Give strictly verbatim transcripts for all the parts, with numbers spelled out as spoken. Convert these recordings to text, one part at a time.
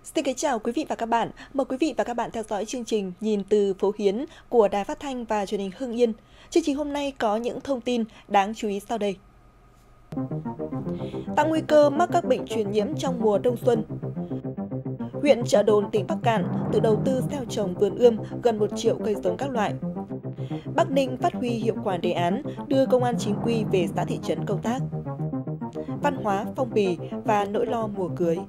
Xin kính chào quý vị và các bạn. Mời quý vị và các bạn theo dõi chương trình Nhìn từ phố Hiến của Đài Phát thanh và Truyền hình Hưng Yên. Chương trình hôm nay có những thông tin đáng chú ý sau đây. Tăng nguy cơ mắc các bệnh truyền nhiễm trong mùa đông xuân. Huyện Chợ Đồn, tỉnh Bắc Kạn tự đầu tư gieo trồng vườn ươm gần một triệu cây giống các loại. Bắc Ninh phát huy hiệu quả đề án đưa công an chính quy về xã thị trấn công tác. Văn hóa, phong bì và nỗi lo mùa cưới.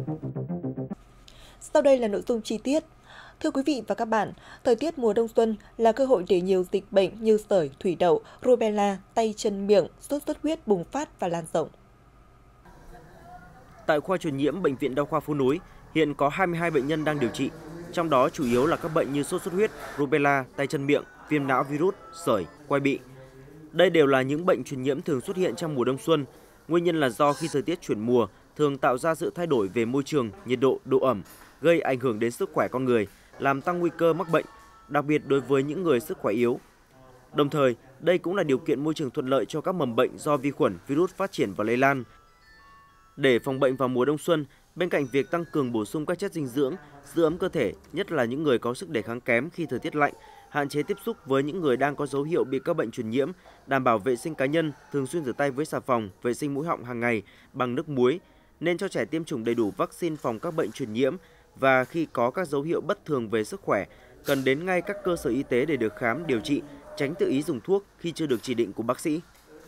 Sau đây là nội dung chi tiết. Thưa quý vị và các bạn, thời tiết mùa đông xuân là cơ hội để nhiều dịch bệnh như sởi, thủy đậu, rubella, tay chân miệng, sốt xuất huyết bùng phát và lan rộng. Tại khoa truyền nhiễm Bệnh viện Đa khoa Phố Nối, hiện có hai mươi hai bệnh nhân đang điều trị, trong đó chủ yếu là các bệnh như sốt xuất huyết, rubella, tay chân miệng, viêm não virus, sởi, quai bị. Đây đều là những bệnh truyền nhiễm thường xuất hiện trong mùa đông xuân. Nguyên nhân là do khi thời tiết chuyển mùa thường tạo ra sự thay đổi về môi trường, nhiệt độ, độ ẩm, gây ảnh hưởng đến sức khỏe con người, làm tăng nguy cơ mắc bệnh, đặc biệt đối với những người sức khỏe yếu. Đồng thời, đây cũng là điều kiện môi trường thuận lợi cho các mầm bệnh do vi khuẩn, virus phát triển và lây lan. Để phòng bệnh vào mùa đông xuân, bên cạnh việc tăng cường bổ sung các chất dinh dưỡng, giữ ấm cơ thể, nhất là những người có sức đề kháng kém khi thời tiết lạnh, hạn chế tiếp xúc với những người đang có dấu hiệu bị các bệnh truyền nhiễm, đảm bảo vệ sinh cá nhân, thường xuyên rửa tay với xà phòng, vệ sinh mũi họng hàng ngày bằng nước muối, nên cho trẻ tiêm chủng đầy đủ vaccine phòng các bệnh truyền nhiễm và khi có các dấu hiệu bất thường về sức khỏe, cần đến ngay các cơ sở y tế để được khám, điều trị, tránh tự ý dùng thuốc khi chưa được chỉ định của bác sĩ.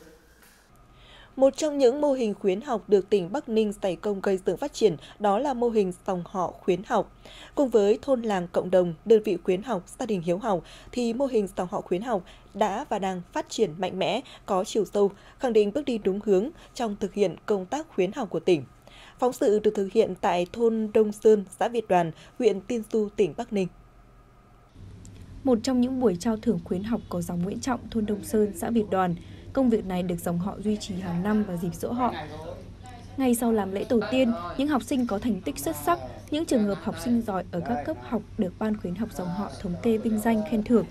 Một trong những mô hình khuyến học được tỉnh Bắc Ninh dày công gây dựng phát triển đó là mô hình dòng họ khuyến học. Cùng với thôn làng cộng đồng, đơn vị khuyến học, gia đình hiếu học thì mô hình dòng họ khuyến học đã và đang phát triển mạnh mẽ, có chiều sâu, khẳng định bước đi đúng hướng trong thực hiện công tác khuyến học của tỉnh. Phóng sự được thực hiện tại thôn Đông Sơn, xã Việt Đoàn, huyện Tiên Du, tỉnh Bắc Ninh. Một trong những buổi trao thưởng khuyến học có dòng Nguyễn Trọng, thôn Đông Sơn, xã Việt Đoàn. Công việc này được dòng họ duy trì hàng năm vào dịp giỗ họ. Ngay sau làm lễ tổ tiên, những học sinh có thành tích xuất sắc, những trường hợp học sinh giỏi ở các cấp học được ban khuyến học dòng họ thống kê vinh danh khen thưởng.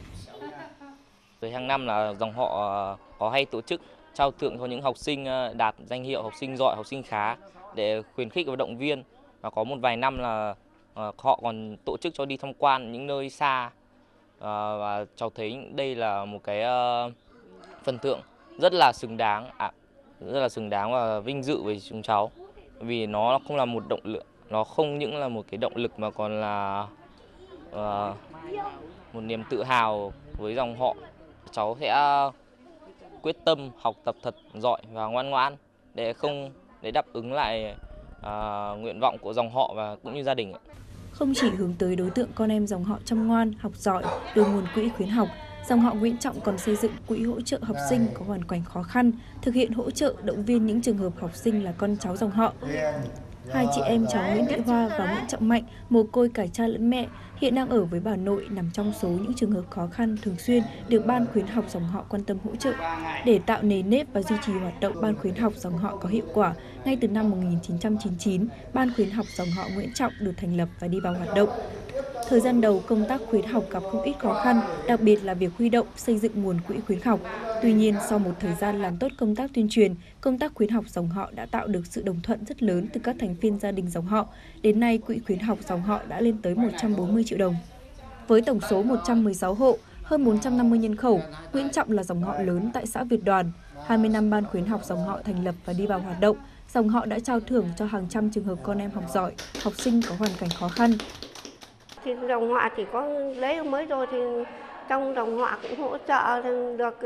Hàng năm là dòng họ có hay tổ chức trao thưởng cho những học sinh đạt danh hiệu học sinh giỏi, học sinh khá để khuyến khích và động viên. Và có một vài năm là họ còn tổ chức cho đi tham quan những nơi xa, và cháu thấy đây là một cái phần thưởng rất là xứng đáng, à, rất là xứng đáng và vinh dự với chúng cháu, vì nó không là một động lực, nó không những là một cái động lực mà còn là uh, một niềm tự hào với dòng họ. Cháu sẽ quyết tâm học tập thật giỏi và ngoan ngoãn để không để đáp ứng lại uh, nguyện vọng của dòng họ và cũng như gia đình. Không chỉ hướng tới đối tượng con em dòng họ chăm ngoan, học giỏi, từ nguồn quỹ khuyến học, dòng họ Nguyễn Trọng còn xây dựng quỹ hỗ trợ học sinh có hoàn cảnh khó khăn, thực hiện hỗ trợ động viên những trường hợp học sinh là con cháu dòng họ. Hai chị em cháu Nguyễn Thị Hoa và Nguyễn Trọng Mạnh, mồ côi cả cha lẫn mẹ, hiện đang ở với bà nội, nằm trong số những trường hợp khó khăn thường xuyên được ban khuyến học dòng họ quan tâm hỗ trợ. Để tạo nề nếp và duy trì hoạt động ban khuyến học dòng họ có hiệu quả, ngay từ năm một nghìn chín trăm chín mươi chín, ban khuyến học dòng họ Nguyễn Trọng được thành lập và đi vào hoạt động. Thời gian đầu, công tác khuyến học gặp không ít khó khăn, đặc biệt là việc huy động, xây dựng nguồn quỹ khuyến học. Tuy nhiên, sau một thời gian làm tốt công tác tuyên truyền, công tác khuyến học dòng họ đã tạo được sự đồng thuận rất lớn từ các thành viên gia đình dòng họ. Đến nay, quỹ khuyến học dòng họ đã lên tới một trăm bốn mươi triệu đồng. Với tổng số một trăm mười sáu hộ, hơn bốn trăm năm mươi nhân khẩu, Nguyễn Trọng là dòng họ lớn tại xã Việt Đoàn. hai mươi năm ban khuyến học dòng họ thành lập và đi vào hoạt động, dòng họ đã trao thưởng cho hàng trăm trường hợp con em học giỏi, học sinh có hoàn cảnh khó khăn. Thì dòng họ chỉ có lấy mới rồi thì trong dòng họ cũng hỗ trợ được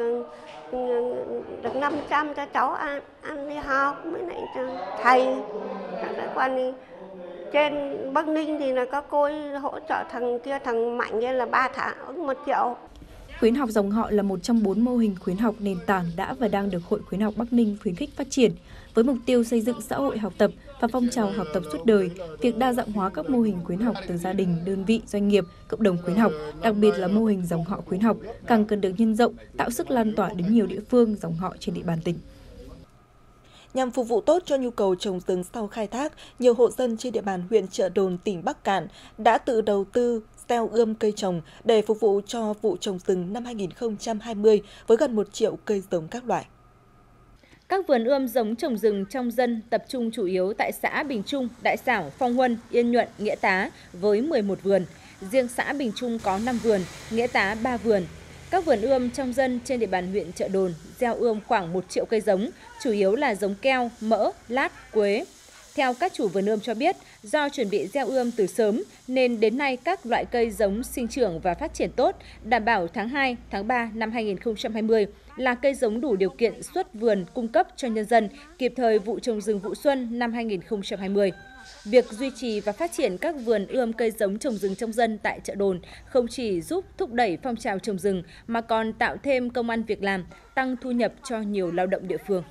được năm trăm cho cháu ăn, ăn đi học, mới lại cho thầy. Còn thì trên Bắc Ninh thì là các cô hỗ trợ thằng kia, thằng Mạnh kia là ba tháng một triệu. Khuyến học dòng họ là một trong bốn mô hình khuyến học nền tảng đã và đang được Hội Khuyến học Bắc Ninh khuyến khích phát triển. Với mục tiêu xây dựng xã hội học tập và phong trào học tập suốt đời, việc đa dạng hóa các mô hình khuyến học từ gia đình, đơn vị, doanh nghiệp, cộng đồng khuyến học, đặc biệt là mô hình dòng họ khuyến học, càng cần được nhân rộng, tạo sức lan tỏa đến nhiều địa phương, dòng họ trên địa bàn tỉnh. Nhằm phục vụ tốt cho nhu cầu trồng rừng sau khai thác, nhiều hộ dân trên địa bàn huyện Chợ Đồn, tỉnh Bắc Kạn đã tự đầu tư gieo ươm cây trồng để phục vụ cho vụ trồng rừng năm hai nghìn không trăm hai mươi với gần một triệu cây giống các loại. Các vườn ươm giống trồng rừng trong dân tập trung chủ yếu tại xã Bình Trung, Đại Xảo, Phong Huân, Yên Nhuận, Nghĩa Tá với mười một vườn. Riêng xã Bình Trung có năm vườn, Nghĩa Tá ba vườn. Các vườn ươm trong dân trên địa bàn huyện Chợ Đồn gieo ươm khoảng một triệu cây giống, chủ yếu là giống keo, mỡ, lát, quế. Theo các chủ vườn ươm cho biết, do chuẩn bị gieo ươm từ sớm nên đến nay các loại cây giống sinh trưởng và phát triển tốt, đảm bảo tháng hai, tháng ba năm hai nghìn không trăm hai mươi là cây giống đủ điều kiện xuất vườn cung cấp cho nhân dân kịp thời vụ trồng rừng vụ xuân năm hai nghìn không trăm hai mươi. Việc duy trì và phát triển các vườn ươm cây giống trồng rừng trong dân tại Chợ Đồn không chỉ giúp thúc đẩy phong trào trồng rừng mà còn tạo thêm công ăn việc làm, tăng thu nhập cho nhiều lao động địa phương.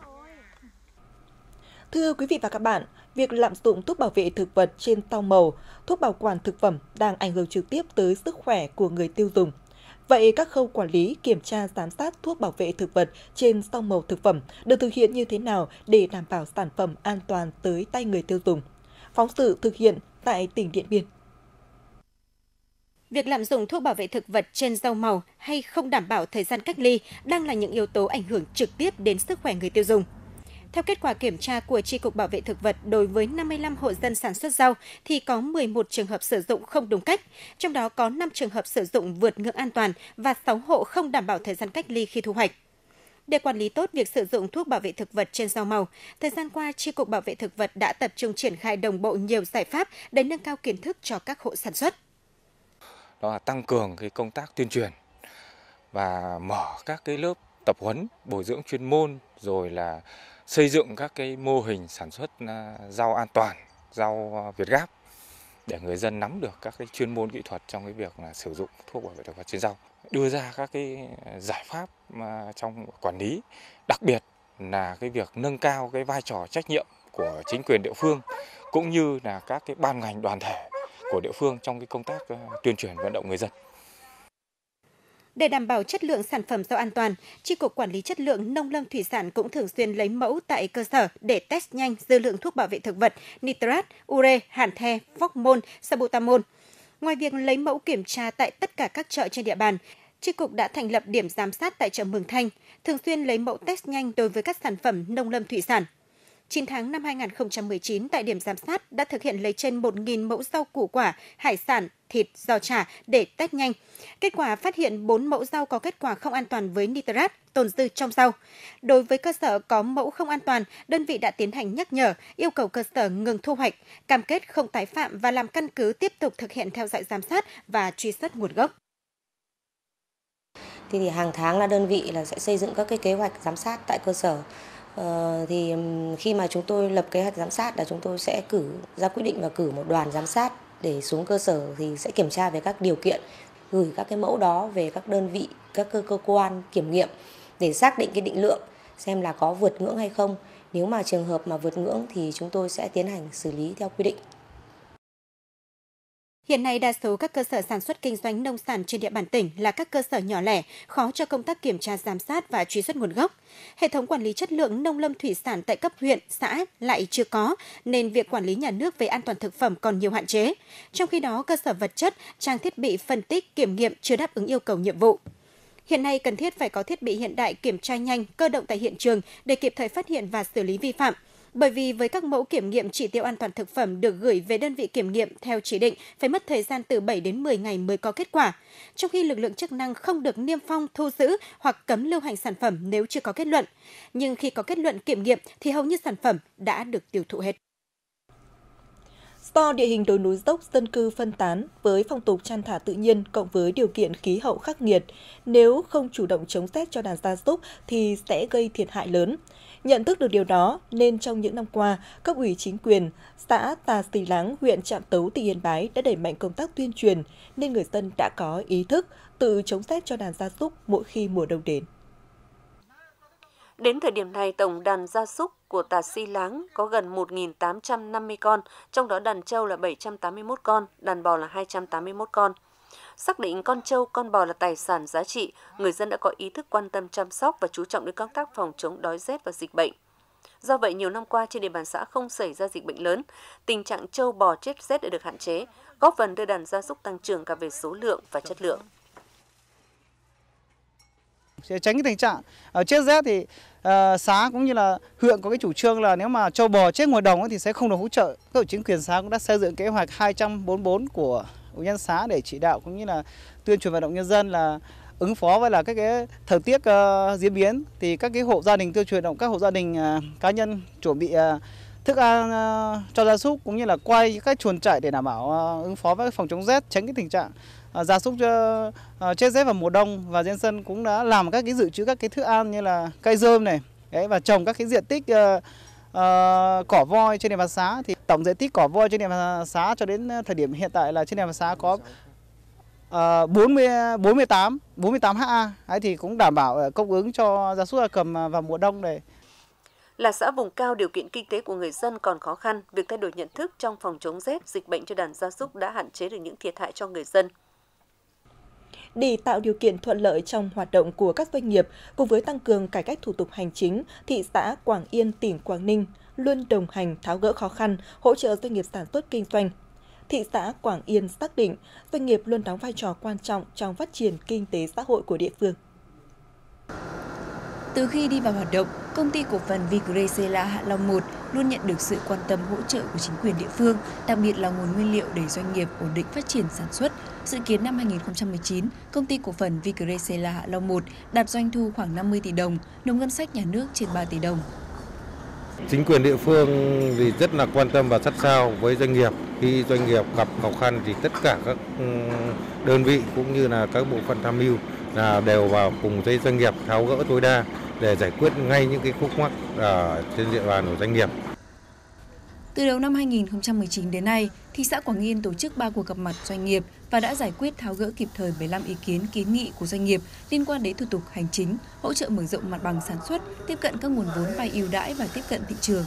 Thưa quý vị và các bạn, việc lạm dụng thuốc bảo vệ thực vật trên rau màu, thuốc bảo quản thực phẩm đang ảnh hưởng trực tiếp tới sức khỏe của người tiêu dùng. Vậy các khâu quản lý, kiểm tra, giám sát thuốc bảo vệ thực vật trên rau màu thực phẩm được thực hiện như thế nào để đảm bảo sản phẩm an toàn tới tay người tiêu dùng? Phóng sự thực hiện tại tỉnh Điện Biên. Việc lạm dụng thuốc bảo vệ thực vật trên rau màu hay không đảm bảo thời gian cách ly đang là những yếu tố ảnh hưởng trực tiếp đến sức khỏe người tiêu dùng. Theo kết quả kiểm tra của Chi cục Bảo vệ Thực vật đối với năm mươi lăm hộ dân sản xuất rau thì có mười một trường hợp sử dụng không đúng cách, trong đó có năm trường hợp sử dụng vượt ngưỡng an toàn và sáu hộ không đảm bảo thời gian cách ly khi thu hoạch. Để quản lý tốt việc sử dụng thuốc bảo vệ thực vật trên rau màu, thời gian qua Chi cục Bảo vệ Thực vật đã tập trung triển khai đồng bộ nhiều giải pháp để nâng cao kiến thức cho các hộ sản xuất. Đó là tăng cường cái công tác tuyên truyền và mở các cái lớp tập huấn, bồi dưỡng chuyên môn, rồi là xây dựng các cái mô hình sản xuất rau an toàn, rau Việt Gáp để người dân nắm được các cái chuyên môn kỹ thuật trong cái việc là sử dụng thuốc bảo vệ thực vật trên rau, đưa ra các cái giải pháp trong quản lý, đặc biệt là cái việc nâng cao cái vai trò trách nhiệm của chính quyền địa phương cũng như là các cái ban ngành đoàn thể của địa phương trong cái công tác tuyên truyền vận động người dân. Để đảm bảo chất lượng sản phẩm rau an toàn, Chi cục Quản lý Chất lượng Nông lâm Thủy sản cũng thường xuyên lấy mẫu tại cơ sở để test nhanh dư lượng thuốc bảo vệ thực vật, nitrat, ure, hạn the, phóc-môn, sabutamol. Ngoài việc lấy mẫu kiểm tra tại tất cả các chợ trên địa bàn, Chi cục đã thành lập điểm giám sát tại chợ Mường Thanh, thường xuyên lấy mẫu test nhanh đối với các sản phẩm nông lâm thủy sản. chín tháng năm hai nghìn không trăm mười chín, tại điểm giám sát đã thực hiện lấy trên một nghìn mẫu rau củ quả, hải sản, thịt, giò chả để test nhanh. Kết quả phát hiện bốn mẫu rau có kết quả không an toàn với nitrat tồn dư trong rau. Đối với cơ sở có mẫu không an toàn, đơn vị đã tiến hành nhắc nhở, yêu cầu cơ sở ngừng thu hoạch, cam kết không tái phạm và làm căn cứ tiếp tục thực hiện theo dõi giám sát và truy xuất nguồn gốc. Thì, thì hàng tháng là đơn vị là sẽ xây dựng các cái kế hoạch giám sát tại cơ sở. Ờ, thì khi mà chúng tôi lập kế hoạch giám sát là chúng tôi sẽ cử ra quyết định và cử một đoàn giám sát để xuống cơ sở thì sẽ kiểm tra về các điều kiện, gửi các cái mẫu đó về các đơn vị, các cơ, cơ quan kiểm nghiệm để xác định cái định lượng xem là có vượt ngưỡng hay không. Nếu mà trường hợp mà vượt ngưỡng thì chúng tôi sẽ tiến hành xử lý theo quy định. Hiện nay, đa số các cơ sở sản xuất kinh doanh nông sản trên địa bàn tỉnh là các cơ sở nhỏ lẻ, khó cho công tác kiểm tra giám sát và truy xuất nguồn gốc. Hệ thống quản lý chất lượng nông lâm thủy sản tại cấp huyện, xã lại chưa có, nên việc quản lý nhà nước về an toàn thực phẩm còn nhiều hạn chế. Trong khi đó, cơ sở vật chất, trang thiết bị phân tích, kiểm nghiệm chưa đáp ứng yêu cầu nhiệm vụ. Hiện nay cần thiết phải có thiết bị hiện đại kiểm tra nhanh, cơ động tại hiện trường để kịp thời phát hiện và xử lý vi phạm. Bởi vì với các mẫu kiểm nghiệm chỉ tiêu an toàn thực phẩm được gửi về đơn vị kiểm nghiệm theo chỉ định phải mất thời gian từ bảy đến mười ngày mới có kết quả, trong khi lực lượng chức năng không được niêm phong, thu giữ hoặc cấm lưu hành sản phẩm nếu chưa có kết luận. Nhưng khi có kết luận kiểm nghiệm thì hầu như sản phẩm đã được tiêu thụ hết. Do địa hình đồi núi dốc, dân cư phân tán với phong tục chăn thả tự nhiên cộng với điều kiện khí hậu khắc nghiệt, nếu không chủ động chống rét cho đàn gia súc thì sẽ gây thiệt hại lớn. Nhận thức được điều đó nên trong những năm qua, cấp ủy chính quyền xã Tà Xì Láng, huyện Trạm Tấu, tỉnh Yên Bái đã đẩy mạnh công tác tuyên truyền nên người dân đã có ý thức tự chống rét cho đàn gia súc mỗi khi mùa đông đến. Đến thời điểm này, tổng đàn gia súc của Tà Xì Láng có gần một nghìn tám trăm năm mươi con, trong đó đàn trâu là bảy trăm tám mươi mốt con, đàn bò là hai trăm tám mươi mốt con. Xác định con trâu, con bò là tài sản giá trị, người dân đã có ý thức quan tâm chăm sóc và chú trọng đến công tác phòng chống đói rét và dịch bệnh. Do vậy, nhiều năm qua trên địa bàn xã không xảy ra dịch bệnh lớn, tình trạng trâu bò chết rét đã được hạn chế, góp phần đưa đàn gia súc tăng trưởng cả về số lượng và chất lượng. Sẽ tránh cái tình trạng chết rét thì uh, xã cũng như là huyện có cái chủ trương là nếu mà trâu bò chết ngoài đồng ấy, thì sẽ không được hỗ trợ. Các chính quyền xã cũng đã xây dựng kế hoạch hai trăm bốn mươi bốn của ủy ban xã để chỉ đạo cũng như là tuyên truyền vận động nhân dân là ứng phó với là các cái thời tiết uh, diễn biến, thì các cái hộ gia đình tuyên truyền động các hộ gia đình uh, cá nhân chuẩn bị uh, thức ăn uh, cho gia súc cũng như là quay các chuồng trại để đảm bảo uh, ứng phó với phòng chống rét, tránh cái tình trạng uh, gia súc uh, uh, chết rét vào mùa đông. Và nhân dân cũng đã làm các cái dự trữ các cái thức ăn như là cây rơm này đấy, và trồng các cái diện tích uh, uh, cỏ voi trên địa bàn xã. Thì tổng diện tích cỏ voi trên địa bàn xã cho đến thời điểm hiện tại là trên địa bàn xã có Uh, bốn mươi, bốn mươi tám, bốn mươi tám ha, ấy thì cũng đảm bảo cung ứng cho gia súc gia cầm vào mùa đông này. Là xã vùng cao, điều kiện kinh tế của người dân còn khó khăn, việc thay đổi nhận thức trong phòng chống rét, dịch bệnh cho đàn gia súc đã hạn chế được những thiệt hại cho người dân. Để tạo điều kiện thuận lợi trong hoạt động của các doanh nghiệp, cùng với tăng cường cải cách thủ tục hành chính, thị xã Quảng Yên, tỉnh Quảng Ninh luôn đồng hành tháo gỡ khó khăn, hỗ trợ doanh nghiệp sản xuất kinh doanh. Thị xã Quảng Yên xác định doanh nghiệp luôn đóng vai trò quan trọng trong phát triển kinh tế xã hội của địa phương. Từ khi đi vào hoạt động, công ty cổ phần Vigresela Hạ Long một luôn nhận được sự quan tâm hỗ trợ của chính quyền địa phương, đặc biệt là nguồn nguyên liệu để doanh nghiệp ổn định phát triển sản xuất. Dự kiến năm hai nghìn không trăm mười chín, công ty cổ phần Vigresela Hạ Long một đạt doanh thu khoảng năm mươi tỷ đồng, nộp ngân sách nhà nước trên ba tỷ đồng. Chính quyền địa phương thì rất là quan tâm và sát sao với doanh nghiệp. Khi doanh nghiệp gặp khó khăn thì tất cả các đơn vị cũng như là các bộ phận tham mưu là đều vào cùng với doanh nghiệp tháo gỡ tối đa để giải quyết ngay những cái khúc mắc ở trên địa bàn của doanh nghiệp. Từ đầu năm hai nghìn không trăm mười chín đến nay, thị xã Quảng Yên tổ chức ba cuộc gặp mặt doanh nghiệp và đã giải quyết tháo gỡ kịp thời bảy mươi lăm ý kiến kiến nghị của doanh nghiệp liên quan đến thủ tục hành chính, hỗ trợ mở rộng mặt bằng sản xuất, tiếp cận các nguồn vốn vay ưu đãi và tiếp cận thị trường.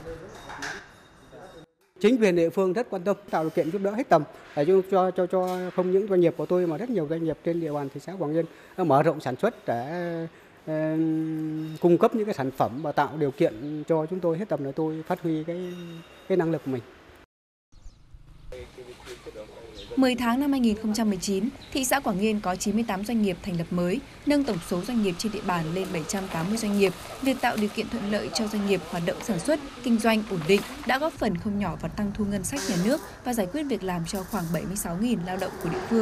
Chính quyền địa phương rất quan tâm, tạo điều kiện giúp đỡ hết tầm để cho cho cho không những doanh nghiệp của tôi mà rất nhiều doanh nghiệp trên địa bàn thị xã Quảng Yên mở rộng sản xuất để uh, cung cấp những cái sản phẩm và tạo điều kiện cho chúng tôi hết tầm để tôi phát huy cái cái năng lực của mình. mười tháng năm hai nghìn không trăm mười chín, thị xã Quảng Yên có chín mươi tám doanh nghiệp thành lập mới, nâng tổng số doanh nghiệp trên địa bàn lên bảy trăm tám mươi doanh nghiệp. Việc tạo điều kiện thuận lợi cho doanh nghiệp hoạt động sản xuất, kinh doanh ổn định đã góp phần không nhỏ vào tăng thu ngân sách nhà nước và giải quyết việc làm cho khoảng bảy mươi sáu nghìn lao động của địa phương.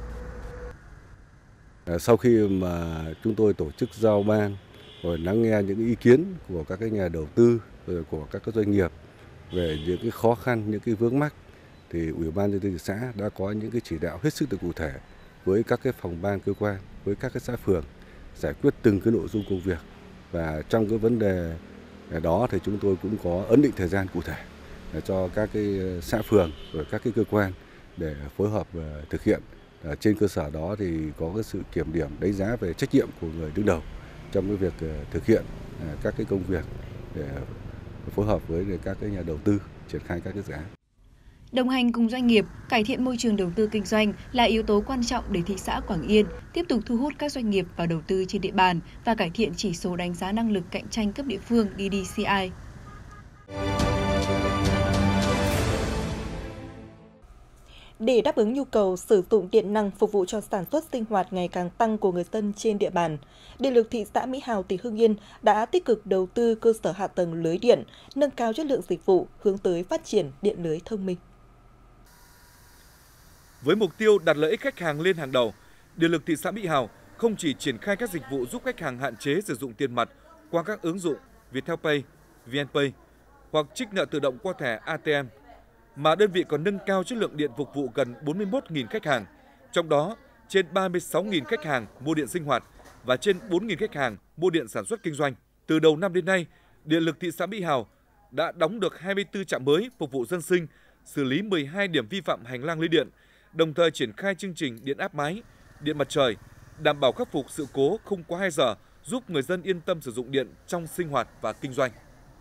Sau khi mà chúng tôi tổ chức giao ban, rồi lắng nghe những ý kiến của các cái nhà đầu tư, rồi của các cái doanh nghiệp về những cái khó khăn, những cái vướng mắc, thì Ủy ban nhân dân thị xã đã có những cái chỉ đạo hết sức cụ thể với các cái phòng ban cơ quan, với các cái xã phường giải quyết từng cái nội dung công việc. Và trong cái vấn đề đó thì chúng tôi cũng có ấn định thời gian cụ thể để cho các cái xã phường rồi các cái cơ quan để phối hợp và thực hiện. Trên cơ sở đó thì có cái sự kiểm điểm đánh giá về trách nhiệm của người đứng đầu trong cái việc thực hiện các cái công việc để phối hợp với các cái nhà đầu tư triển khai các cái dự án. Đồng hành cùng doanh nghiệp, cải thiện môi trường đầu tư kinh doanh là yếu tố quan trọng để thị xã Quảng Yên tiếp tục thu hút các doanh nghiệp vào đầu tư trên địa bàn và cải thiện chỉ số đánh giá năng lực cạnh tranh cấp địa phương D D C I. Để đáp ứng nhu cầu sử dụng điện năng phục vụ cho sản xuất sinh hoạt ngày càng tăng của người dân trên địa bàn, Điện lực thị xã Mỹ Hào, tỉnh Hưng Yên đã tích cực đầu tư cơ sở hạ tầng lưới điện, nâng cao chất lượng dịch vụ, hướng tới phát triển điện lưới thông minh. Với mục tiêu đặt lợi ích khách hàng lên hàng đầu, Điện lực thị xã Mỹ Hào không chỉ triển khai các dịch vụ giúp khách hàng hạn chế sử dụng tiền mặt qua các ứng dụng Viettel Pay, vê en Pay hoặc trích nợ tự động qua thẻ a tê em, mà đơn vị còn nâng cao chất lượng điện phục vụ gần bốn mươi mốt nghìn khách hàng, trong đó trên ba mươi sáu nghìn khách hàng mua điện sinh hoạt và trên bốn nghìn khách hàng mua điện sản xuất kinh doanh. Từ đầu năm đến nay, Điện lực thị xã Mỹ Hào đã đóng được hai mươi tư trạm mới phục vụ dân sinh, xử lý mười hai điểm vi phạm hành lang lưới điện, đồng thời triển khai chương trình điện áp mái, điện mặt trời, đảm bảo khắc phục sự cố không quá hai giờ, giúp người dân yên tâm sử dụng điện trong sinh hoạt và kinh doanh.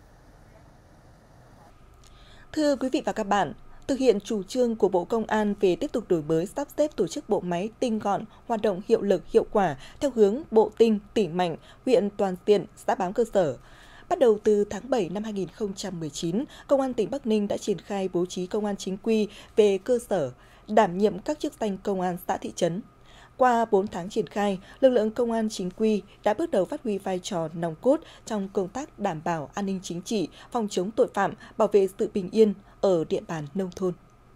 Thưa quý vị và các bạn, thực hiện chủ trương của Bộ Công an về tiếp tục đổi mới sắp xếp tổ chức bộ máy tinh gọn, hoạt động hiệu lực, hiệu quả theo hướng bộ tinh, tỉnh mạnh, huyện toàn diện, xã bám cơ sở. Bắt đầu từ tháng bảy năm hai nghìn không trăm mười chín, Công an tỉnh Bắc Ninh đã triển khai bố trí công an chính quy về cơ sở, đảm nhiệm các chức danh công an xã thị trấn. Qua bốn tháng triển khai, lực lượng công an chính quy đã bước đầu phát huy vai trò nòng cốt trong công tác đảm bảo an ninh chính trị, phòng chống tội phạm, bảo vệ sự bình yên ở địa bàn nông thôn.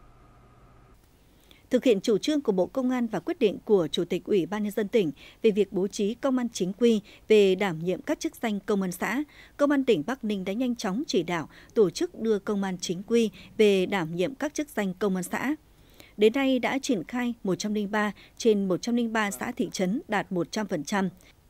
Thực hiện chủ trương của Bộ Công an và quyết định của Chủ tịch Ủy ban Nhân dân tỉnh về việc bố trí công an chính quy về đảm nhiệm các chức danh công an xã, Công an tỉnh Bắc Ninh đã nhanh chóng chỉ đạo tổ chức đưa công an chính quy về đảm nhiệm các chức danh công an xã. Đến nay đã triển khai một trăm lẻ ba trên một trăm lẻ ba xã thị trấn đạt một trăm phần trăm.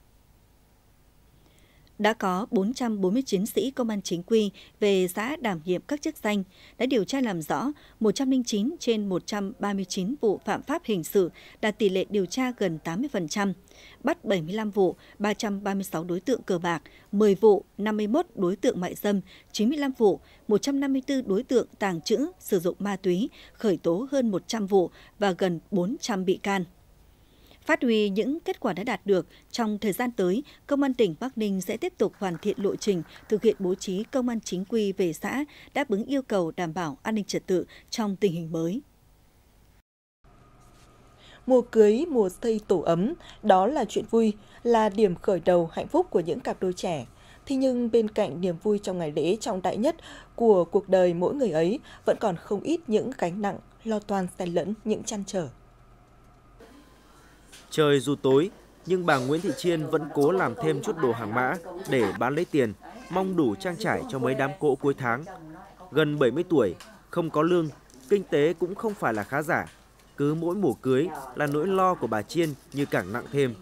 Đã có bốn trăm bốn mươi chiến sĩ công an chính quy về xã đảm nhiệm các chức danh, đã điều tra làm rõ một trăm lẻ chín trên một trăm ba mươi chín vụ phạm pháp hình sự, đạt tỷ lệ điều tra gần tám mươi phần trăm, bắt bảy mươi lăm vụ, ba trăm ba mươi sáu đối tượng cờ bạc, mười vụ, năm mươi mốt đối tượng mại dâm, chín mươi lăm vụ, một trăm năm mươi tư đối tượng tàng trữ, sử dụng ma túy, khởi tố hơn một trăm vụ và gần bốn trăm bị can. Phát huy những kết quả đã đạt được, trong thời gian tới, Công an tỉnh Bắc Ninh sẽ tiếp tục hoàn thiện lộ trình thực hiện bố trí công an chính quy về xã, đáp ứng yêu cầu đảm bảo an ninh trật tự trong tình hình mới. Mùa cưới, mùa xây tổ ấm, đó là chuyện vui, là điểm khởi đầu hạnh phúc của những cặp đôi trẻ. Thế nhưng bên cạnh niềm vui trong ngày lễ trọng đại nhất của cuộc đời mỗi người ấy, vẫn còn không ít những gánh nặng, lo toan xen lẫn những trăn trở. Trời dù tối, nhưng bà Nguyễn Thị Chiên vẫn cố làm thêm chút đồ hàng mã để bán lấy tiền, mong đủ trang trải cho mấy đám cỗ cuối tháng. Gần bảy mươi tuổi, không có lương, kinh tế cũng không phải là khá giả. Cứ mỗi mùa cưới là nỗi lo của bà Chiên như càng nặng thêm.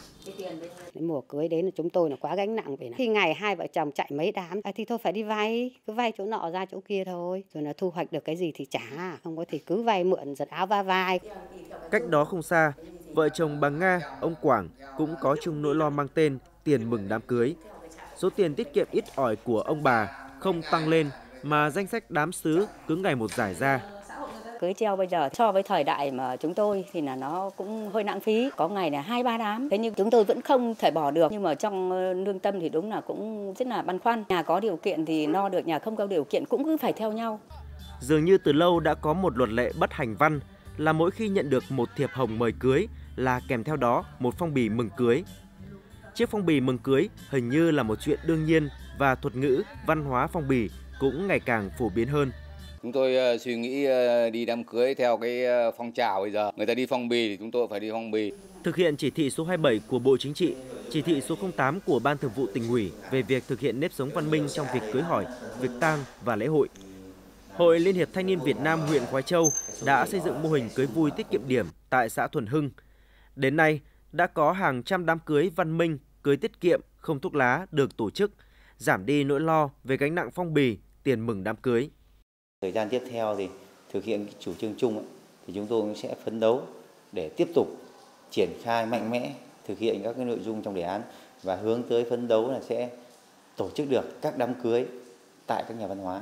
Mùa cưới đến là chúng tôi là quá gánh nặng về khi ngày hai vợ chồng chạy mấy đám à, thì thôi phải đi vay, cứ vay chỗ nọ ra chỗ kia thôi, rồi là thu hoạch được cái gì thì trả, không có thì cứ vay mượn giật áo va vai. Cách đó không xa, vợ chồng bà Nga, ông Quảng cũng có chung nỗi lo mang tên tiền mừng đám cưới. Số tiền tiết kiệm ít ỏi của ông bà không tăng lên mà danh sách đám xứ cứ ngày một giải ra. Cưới treo bây giờ so với thời đại mà chúng tôi thì là nó cũng hơi lãng phí, có ngày là hai ba đám, thế nhưng chúng tôi vẫn không thể bỏ được, nhưng mà trong lương tâm thì đúng là cũng rất là băn khoăn. Nhà có điều kiện thì no được, nhà không có điều kiện cũng cứ phải theo nhau. Dường như từ lâu đã có một luật lệ bất hành văn là mỗi khi nhận được một thiệp hồng mời cưới là kèm theo đó một phong bì mừng cưới. Chiếc phong bì mừng cưới hình như là một chuyện đương nhiên và thuật ngữ văn hóa phong bì cũng ngày càng phổ biến hơn. Chúng tôi uh, suy nghĩ uh, đi đám cưới theo cái uh, phong trào bây giờ. Người ta đi phong bì thì chúng tôi phải đi phong bì. Thực hiện chỉ thị số hai mươi bảy của Bộ Chính trị, chỉ thị số không tám của Ban Thường vụ Tỉnh ủy về việc thực hiện nếp sống văn minh trong việc cưới hỏi, việc tang và lễ hội. Hội Liên hiệp Thanh niên Việt Nam huyện Khoái Châu đã xây dựng mô hình cưới vui tiết kiệm điểm tại xã Thuần Hưng. Đến nay, đã có hàng trăm đám cưới văn minh, cưới tiết kiệm, không thuốc lá được tổ chức, giảm đi nỗi lo về gánh nặng phong bì, tiền mừng đám cưới. Thời gian tiếp theo thì thực hiện chủ trương chung thì chúng tôi sẽ phấn đấu để tiếp tục triển khai mạnh mẽ thực hiện các cái nội dung trong đề án và hướng tới phấn đấu là sẽ tổ chức được các đám cưới tại các nhà văn hóa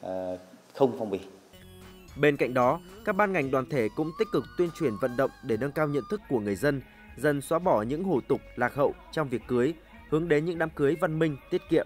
không phong bì. Bên cạnh đó, các ban ngành đoàn thể cũng tích cực tuyên truyền vận động để nâng cao nhận thức của người dân, dần xóa bỏ những hủ tục lạc hậu trong việc cưới, hướng đến những đám cưới văn minh, tiết kiệm.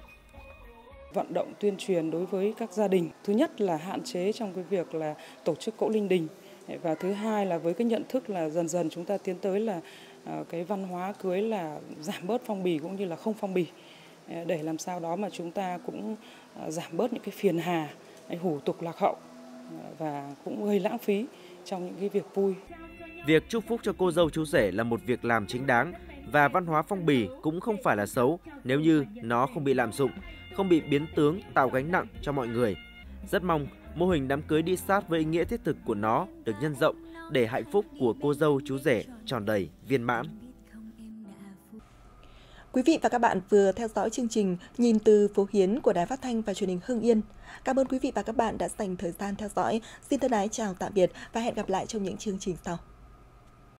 Vận động tuyên truyền đối với các gia đình, thứ nhất là hạn chế trong cái việc là tổ chức cỗ linh đình, và thứ hai là với cái nhận thức là dần dần chúng ta tiến tới là cái văn hóa cưới là giảm bớt phong bì cũng như là không phong bì, để làm sao đó mà chúng ta cũng giảm bớt những cái phiền hà, hủ tục lạc hậu và cũng gây lãng phí trong những cái việc vui. Việc chúc phúc cho cô dâu chú rể là một việc làm chính đáng và văn hóa phong bì cũng không phải là xấu nếu như nó không bị lạm dụng, không bị biến tướng tạo gánh nặng cho mọi người. Rất mong mô hình đám cưới đi sát với ý nghĩa thiết thực của nó được nhân rộng để hạnh phúc của cô dâu chú rể tròn đầy viên mãn. Quý vị và các bạn vừa theo dõi chương trình Nhìn từ phố Hiến của Đài Phát thanh và Truyền hình Hưng Yên. Cảm ơn quý vị và các bạn đã dành thời gian theo dõi. Xin thân ái chào tạm biệt và hẹn gặp lại trong những chương trình sau.